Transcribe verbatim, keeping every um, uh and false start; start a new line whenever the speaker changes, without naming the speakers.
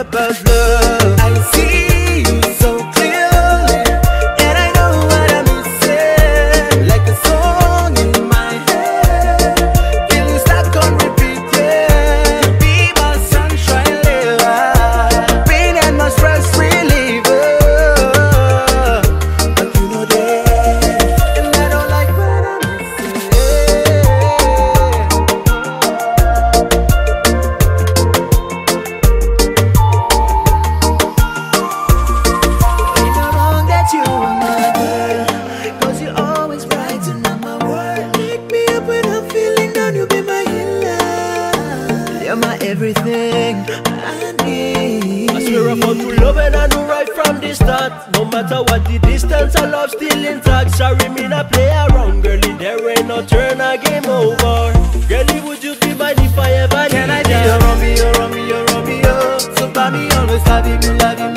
about love. I see you so clearly, and I know what I'm missing. Like a song in my head, feeling stuck on repeat, yeah. You be my sunshine liver, pain and my stress reliever. But you know that, and I don't like what I'm missing. Ain't no wrong that you are my girl, 'cause you always brighten up my world. Pick me up when I'm feeling down, you be my healer. You're my everything I need.
I swear I'm out to love and I know right from the start. No matter what the distance, our love still intact. Sorry, me not play around, girlie. There ain't no turn, a game over. Girlie, would you be mine if I ever
Can I
need
be
ya?
your Romeo, Romeo, Romeo? So by me always loving you, loving